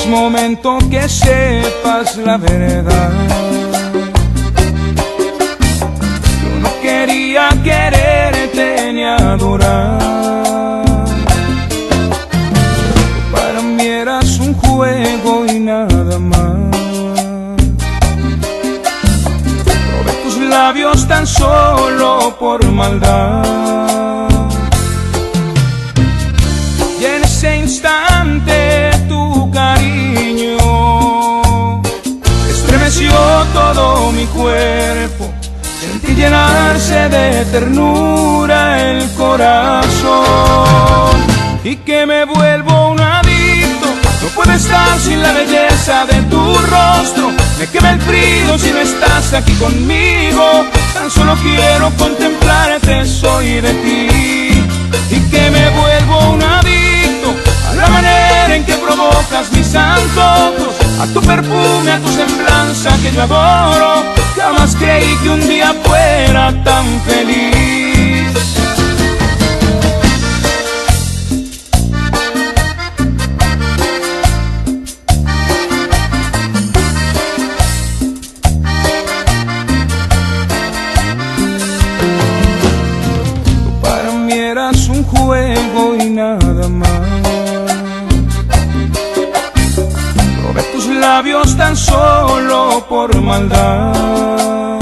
momento que sepas la verdad. Yo no quería quererte ni adorar. Para mí eras un juego y nada más. Probé tus labios tan solo por maldad. Y en ese instante tu cariño estremeció todo mi cuerpo. Sentí llenarse de ternura el corazón. Y que me vuelvo un adicto, no puedo estar sin la belleza de tu rostro. Me quema el frío si no estás aquí conmigo. Tan solo quiero contemplarte, soy de ti. Y que me vuelvo un adicto a la manera en que provocas mis antojos, a tu perfume, a tu semblanza que yo adoro. Jamás creí que un día fuera tan feliz. Para mí eras un juego y nada más. Probé tus labios tan solo por maldad.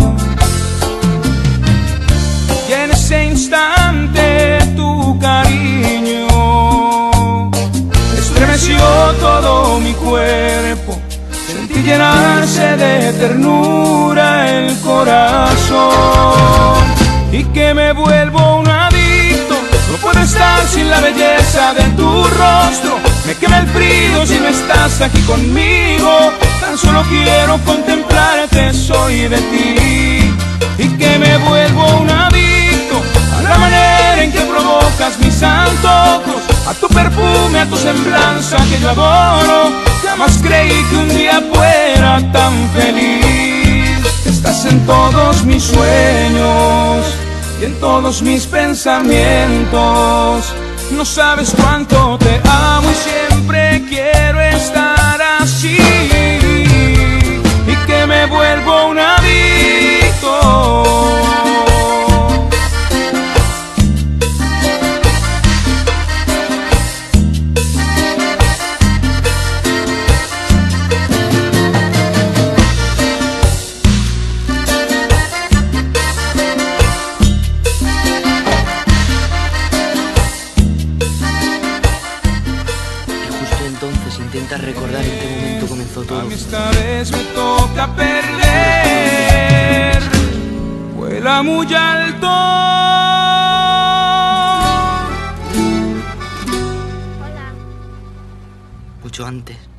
Y en ese instante tu cariño estremeció todo mi cuerpo. Sentí llenarse de ternura el corazón. Y que me vuelvo un adicto, no puedo estar sin la belleza de tu rostro. Me quema el frío si no estás aquí conmigo. Tan solo quiero contemplarte, soy de ti. Y que me vuelvo un adicto a la manera en que provocas mis antojos, a tu perfume, a tu semblanza que yo adoro. Jamás creí que un día fuera tan feliz. Estás en todos mis sueños y en todos mis pensamientos. No sabes cuánto te amo y siempre quiero estar así. Y que me vuelvo un adicto. Entonces intenta recordar en qué momento comenzó todo. A mí esta vez me toca perder. Vuela muy alto. Mucho antes.